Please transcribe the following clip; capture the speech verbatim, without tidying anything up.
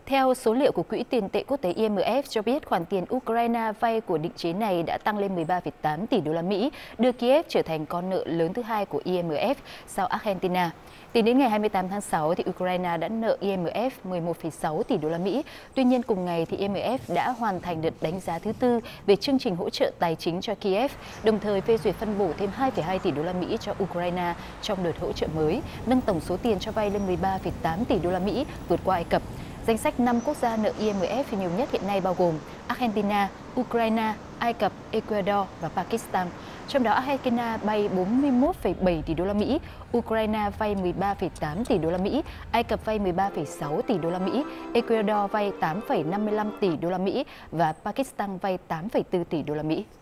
Theo số liệu của Quỹ tiền tệ quốc tế I M F cho biết, khoản tiền Ukraine vay của định chế này đã tăng lên mười ba phẩy tám tỷ đô la Mỹ, đưa Kiev trở thành con nợ lớn thứ hai của I M F sau Argentina. Tính đến ngày hai mươi tám tháng sáu, thì Ukraine đã nợ I M F mười một phẩy sáu tỷ đô la Mỹ. Tuy nhiên, cùng ngày thì I M F đã hoàn thành đợt đánh giá thứ tư về chương trình hỗ trợ tài chính cho Kiev, đồng thời phê duyệt phân bổ thêm hai phẩy hai tỷ đô la Mỹ cho Ukraine trong đợt hỗ trợ mới, nâng tổng số tiền cho vay lên mười ba phẩy tám tỷ đô la Mỹ, vượt qua Ai Cập. Danh sách năm quốc gia nợ I M F nhiều nhất hiện nay bao gồm Argentina, Ukraine, Ai Cập, Ecuador và Pakistan. Trong đó Argentina vay bốn mươi mốt phẩy bảy tỷ đô la Mỹ, Ukraine vay mười ba phẩy tám tỷ đô la Mỹ, Ai Cập vay mười ba phẩy sáu tỷ đô la Mỹ, Ecuador vay tám phẩy năm mươi lăm tỷ đô la Mỹ và Pakistan vay tám phẩy bốn tỷ đô la Mỹ.